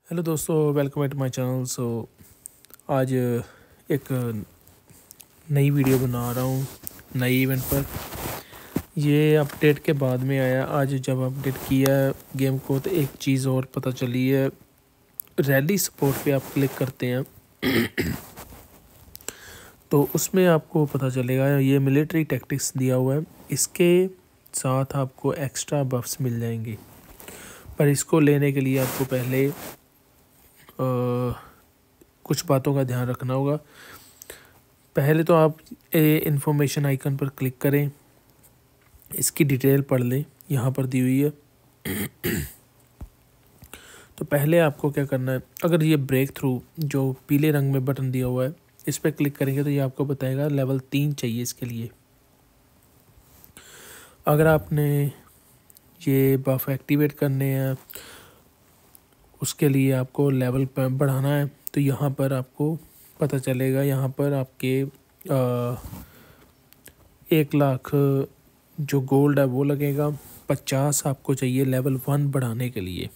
Hello दोस्तों, welcome at my channel. आज एक नई वीडियो बना रहा हूँ नई इवेंट पर। ये अपडेट के बाद में आया। आज जब अपडेट किया गेम को तो एक चीज़ और पता चली है। रैली सपोर्ट पे आप क्लिक करते हैं तो उसमें आपको पता चलेगा ये मिलिट्री टैक्टिक्स दिया हुआ है। इसके साथ आपको एक्स्ट्रा बफ्स मिल जाएंगे, पर इसको लेने के लिए आपको पहले कुछ बातों का ध्यान रखना होगा। पहले तो आप इन्फॉर्मेशन आइकन पर क्लिक करें, इसकी डिटेल पढ़ लें, यहाँ पर दी हुई है। तो पहले आपको क्या करना है, अगर ये ब्रेक थ्रू जो पीले रंग में बटन दिया हुआ है इस पर क्लिक करेंगे तो ये आपको बताएगा लेवल 3 चाहिए इसके लिए। अगर आपने ये बफ एक्टिवेट करने हैं उसके लिए आपको लेवल बढ़ाना है तो यहाँ पर आपको पता चलेगा। यहाँ पर आपके 1 लाख जो गोल्ड है वो लगेगा। 50 आपको चाहिए लेवल 1 बढ़ाने के लिए।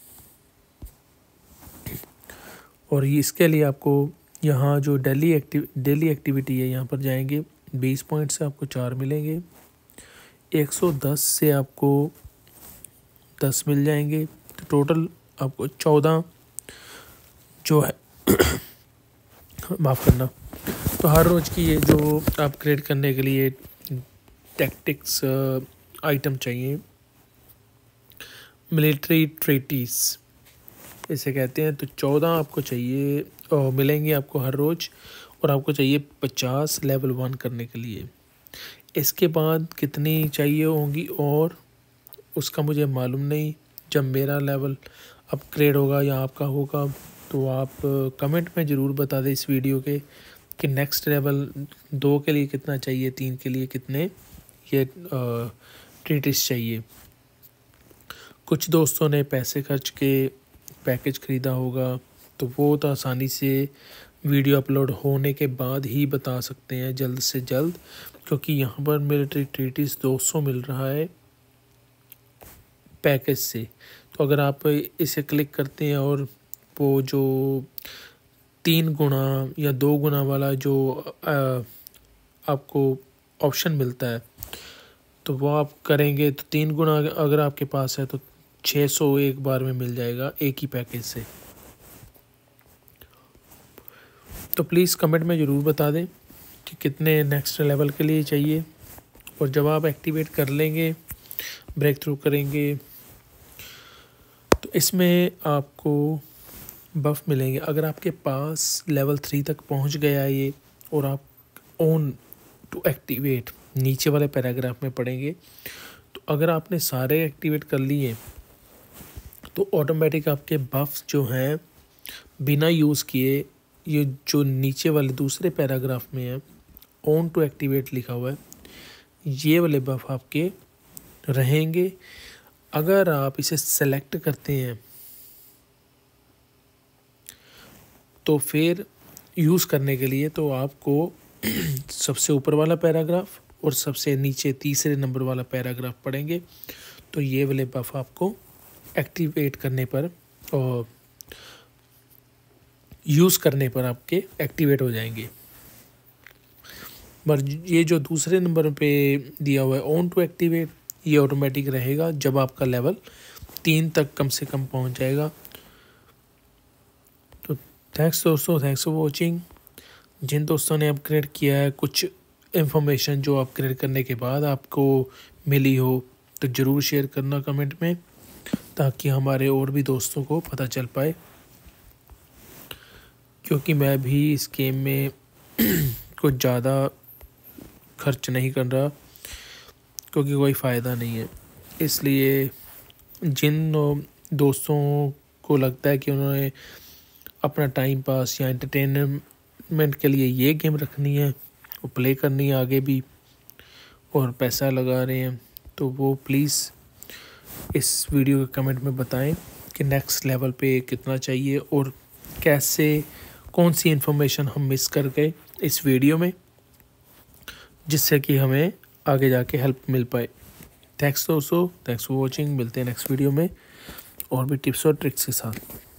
और इसके लिए आपको यहाँ जो डेली एक्टिविटी है यहाँ पर जाएंगे। 20 पॉइंट से आपको 4 मिलेंगे। 110 से आपको 10 मिल जाएंगे, तो टोटल आपको 14 जो है माफ़ करना। तो हर रोज़ की ये जो अपग्रेड करने के लिए टैक्टिक्स आइटम चाहिए, मिलिट्री ट्रेटीज इसे कहते हैं। तो 14 आपको चाहिए और मिलेंगे आपको हर रोज़। और आपको चाहिए 50 लेवल 1 करने के लिए। इसके बाद कितनी चाहिए होंगी और उसका मुझे मालूम नहीं। जब मेरा लेवल अपग्रेड होगा या आपका होगा तो आप कमेंट में ज़रूर बता दें इस वीडियो के कि नेक्स्ट लेवल 2 के लिए कितना चाहिए, 3 के लिए कितने ये ट्रीटिस चाहिए। कुछ दोस्तों ने पैसे खर्च के पैकेज ख़रीदा होगा तो वो तो आसानी से वीडियो अपलोड होने के बाद ही बता सकते हैं, जल्द से जल्द, क्योंकि यहाँ पर मिलिट्री ट्रीटिस 200 मिल रहा है पैकेज से। तो अगर आप इसे क्लिक करते हैं और वो जो 3 गुना या 2 गुना वाला जो आपको ऑप्शन मिलता है तो वो आप करेंगे तो 3 गुना अगर आपके पास है तो 600 एक बार में मिल जाएगा एक ही पैकेज से। तो प्लीज़ कमेंट में ज़रूर बता दें कि कितने नेक्स्ट लेवल के लिए चाहिए। और जब आप एक्टिवेट कर लेंगे, ब्रेक थ्रू करेंगे, तो इसमें आपको बफ़ मिलेंगे। अगर आपके पास लेवल 3 तक पहुंच गया है ये और आप ऑन टू एक्टिवेट नीचे वाले पैराग्राफ में पढ़ेंगे, तो अगर आपने सारे एक्टिवेट कर लिए तो ऑटोमेटिक आपके बफ़्स जो हैं बिना यूज़ किए, ये जो नीचे वाले दूसरे पैराग्राफ में है ऑन टू एक्टिवेट लिखा हुआ है, ये वाले बफ़ आपके रहेंगे। अगर आप इसे सेलेक्ट करते हैं तो फिर यूज़ करने के लिए तो आपको सबसे ऊपर वाला पैराग्राफ और सबसे नीचे तीसरे नंबर वाला पैराग्राफ पढ़ेंगे तो ये वाले बफ़ आपको एक्टिवेट करने पर और यूज़ करने पर आपके एक्टिवेट हो जाएंगे। पर ये जो दूसरे नंबर पे दिया हुआ है ऑन टू एक्टिवेट, ये ऑटोमेटिक रहेगा जब आपका लेवल 3 तक कम से कम पहुंच जाएगा। तो थैंक्स दोस्तों, थैंक्स फॉर वॉचिंग। जिन दोस्तों ने अपग्रेड किया है, कुछ इन्फॉर्मेशन जो अपग्रेड करने के बाद आपको मिली हो तो ज़रूर शेयर करना कमेंट में, ताकि हमारे और भी दोस्तों को पता चल पाए। क्योंकि मैं भी इस गेम में कुछ ज़्यादा खर्च नहीं कर रहा, क्योंकि कोई फ़ायदा नहीं है। इसलिए जिन दोस्तों को लगता है कि उन्होंने अपना टाइम पास या एंटरटेनमेंट के लिए ये गेम रखनी है, वो प्ले करनी है आगे भी और पैसा लगा रहे हैं, तो वो प्लीज़ इस वीडियो के कमेंट में बताएं कि नेक्स्ट लेवल पे कितना चाहिए और कैसे, कौन सी इन्फॉर्मेशन हम मिस कर गए इस वीडियो में, जिससे कि हमें आगे जाके हेल्प मिल पाए। थैंक्स दोस्तों, थैंक्स फॉर वॉचिंग। मिलते हैं नेक्स्ट वीडियो में और भी टिप्स और ट्रिक्स के साथ।